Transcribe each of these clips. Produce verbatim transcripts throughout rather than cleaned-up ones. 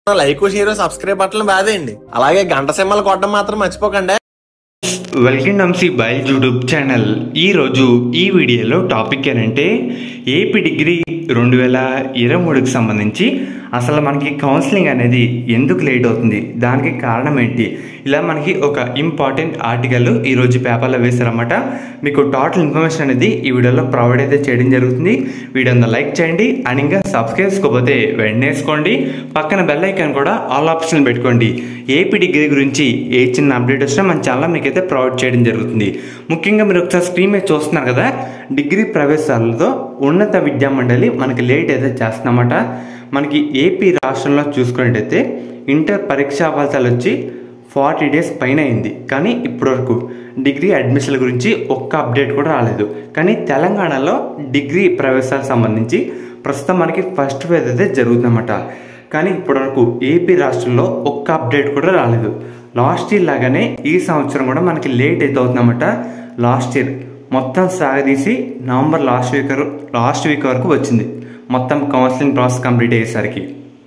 Like share subscribe button బాదేయండి. అలాగే గంట సింబల్ కొట్టడం మాత్రం మర్చిపోకండి. వెల్కమ్ టు బైల్ యూట్యూబ్ ఛానల్. ఈరోజు ఈ వీడియోలో టాపిక్ ఏంటంటే ఏపీ డిగ్రీ రెండు వేల ఇరవై మూడుకి సంబంధించి అసలు మనకి కౌన్సిలింగ్ అనేది ఎందుకు లేట్ అవుతుంది, దానికి కారణం ఏంటి, ఇలా మనకి ఒక ఇంపార్టెంట్ ఆర్టికల్ ఈరోజు పేపర్లో వేశారన్నమాట. మీకు టోటల్ ఇన్ఫర్మేషన్ అనేది ఈ వీడియోలో ప్రొవైడ్ అయితే చేయడం జరుగుతుంది. వీడియోని లైక్ చేయండి అండ్ ఇంకా సబ్స్క్రైబ్ చేసుకోకపోతే వెంటనే వేసుకోండి. పక్కన బెల్ ఐకాన్ కూడా ఆల్ ఆప్షన్ పెట్టుకోండి. ఏపీ డిగ్రీ గురించి ఏ చిన్న అప్డేట్ వచ్చినా మన ఛానల్ మీకైతే ప్రొవైడ్ చేయడం జరుగుతుంది. ముఖ్యంగా మీరు ఒకసారి స్క్రీన్ మీద చూస్తున్నారు కదా, డిగ్రీ ప్రవేశాలతో ఉన్నత విద్యా మండలి మనకి లేట్ అయితే చేస్తున్నమాట. మనకి ఏపీ రాష్ట్రంలో చూసుకున్నట్టయితే ఇంటర్ పరీక్షా ఫలితాలు వచ్చి ఫార్టీ డేస్ పైన అయింది, కానీ ఇప్పటివరకు డిగ్రీ అడ్మిషన్ల గురించి ఒక్క అప్డేట్ కూడా రాలేదు. కానీ తెలంగాణలో డిగ్రీ ప్రవేశాలకు సంబంధించి ప్రస్తుతం మనకి ఫస్ట్ ఫేజ్ అయితే జరుగుతుందన్నమాట. కానీ ఇప్పటివరకు ఏపీ రాష్ట్రంలో ఒక్క అప్డేట్ కూడా రాలేదు. లాస్ట్ ఇయర్ లాగానే ఈ సంవత్సరం కూడా మనకి లేట్ అయితే అవుతుందన్నమాట. లాస్ట్ ఇయర్ మొత్తం సాగదీసి November last week last week వరకు వచ్చింది మొత్తం కౌన్సిలింగ్ ప్రాసెస్ కంప్లీట్ అయ్యేసరికి.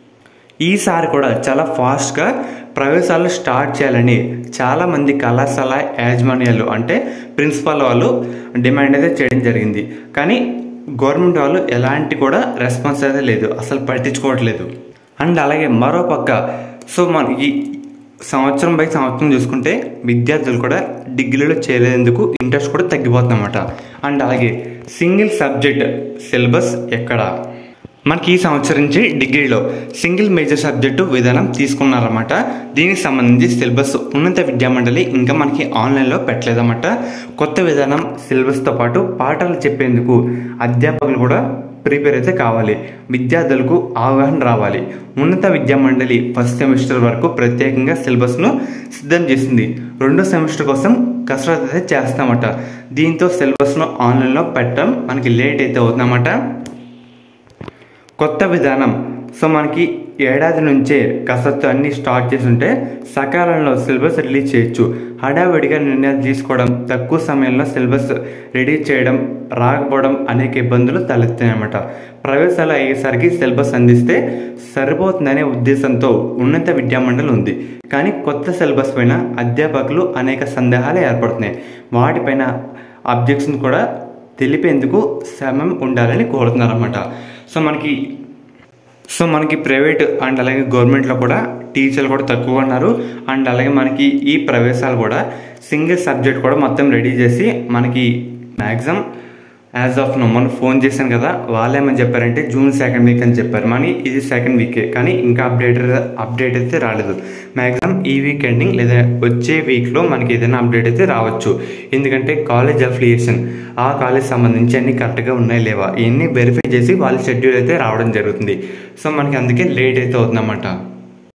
ఈసారి కూడా చాలా ఫాస్ట్గా ప్రవేశాలు స్టార్ట్ చేయాలని చాలామంది కళాశాల యాజమాన్యాలు అంటే ప్రిన్సిపాల్ వాళ్ళు డిమాండ్ అయితే చేయడం జరిగింది. కానీ గవర్నమెంట్ వాళ్ళు ఎలాంటి కూడా రెస్పాన్స్ అయితే లేదు, అసలు పట్టించుకోవట్లేదు. అండ్ అలాగే మరోపక్క సో మన ఈ సంవత్సరం బై సంవత్సరం చూసుకుంటే విద్యార్థులు కూడా డిగ్రీలో చేరేందుకు ఇంట్రెస్ట్ కూడా తగ్గిపోతుందన్నమాట. అండ్ అలాగే సింగిల్ సబ్జెక్ట్ సిలబస్ ఎక్కడ, మనకి ఈ సంవత్సరం నుంచి డిగ్రీలో సింగిల్ మేజర్ సబ్జెక్టు విధానం తీసుకున్నారన్నమాట. దీనికి సంబంధించి సిలబస్ ఉన్నత విద్యామండలి ఇంకా మనకి ఆన్లైన్లో పెట్టలేదన్నమాట. కొత్త విధానం సిలబస్తో పాటు పాఠాలు చెప్పేందుకు అధ్యాపకులు కూడా ప్రిపేర్ అయితే కావాలి, విద్యార్థులకు అవగాహన రావాలి. ఉన్నత విద్యామండలి ఫస్ట్ సెమిస్టర్ వరకు ప్రత్యేకంగా సిలబస్ను సిద్ధం చేసింది. రెండో సెమిస్టర్ కోసం కసరత్తు అయితే చేస్తామట. దీంతో సిలబస్ను ఆన్లైన్లో పెట్టడం మనకి లేట్ అయితే అవుతుందన్నమాట. కొత్త విధానం సో మనకి ఏడాది నుంచే కసరత్తు అన్నీ స్టార్ట్ చేసి ఉంటే సకాలంలో సిలబస్ రిలీజ్ చేయొచ్చు. హడావిడిగా నిర్ణయాలు తీసుకోవడం, తక్కువ సమయంలో సిలబస్ రెడీ చేయడం రాకపోవడం అనేక ఇబ్బందులు తలెత్తాయన్నమాట. ప్రవేశాలు అయ్యేసరికి సిలబస్ అందిస్తే సరిపోతుందనే ఉద్దేశంతో ఉన్నత విద్యామండలి ఉంది. కానీ కొత్త సిలబస్ పైన అధ్యాపకులు అనేక సందేహాలు ఏర్పడుతున్నాయి. వాటిపైన అబ్జెక్షన్ కూడా తెలిపేందుకు సమయం ఉండాలని కోరుతున్నారన్నమాట. సో మనకి సో మనకి ప్రైవేట్ అండ్ అలాగే గవర్నమెంట్లో కూడా టీచర్లు కూడా తక్కువ ఉన్నారు. అండ్ అలాగే మనకి ఈ ప్రవేశాలు కూడా సింగిల్ సబ్జెక్ట్ కూడా మొత్తం రెడీ చేసి మనకి మ్యాక్సిమం యాజ్ ఆఫ్ నో మనం ఫోన్ చేశాను కదా, వాళ్ళు ఏమని చెప్పారంటే జూన్ సెకండ్ వీక్ అని చెప్పారు. మనకి ఇది సెకండ్ వీకే, కానీ ఇంకా అప్డేట్ అప్డేట్ అయితే రాలేదు. మ్యాక్సిమం ఈ వీక్ ఎండింగ్ లేదా వచ్చే వీక్లో మనకి ఏదైనా అప్డేట్ అయితే రావచ్చు. ఎందుకంటే కాలేజ్ అఫిలియేషన్ ఆ కాలేజ్ సంబంధించి అన్నీ కరెక్ట్గా ఉన్నాయి లేవా ఇవన్నీ వెరిఫై చేసి వాళ్ళ షెడ్యూల్ అయితే రావడం జరుగుతుంది. సో మనకి అందుకే లేట్ అయితే అవుతుందన్నమాట.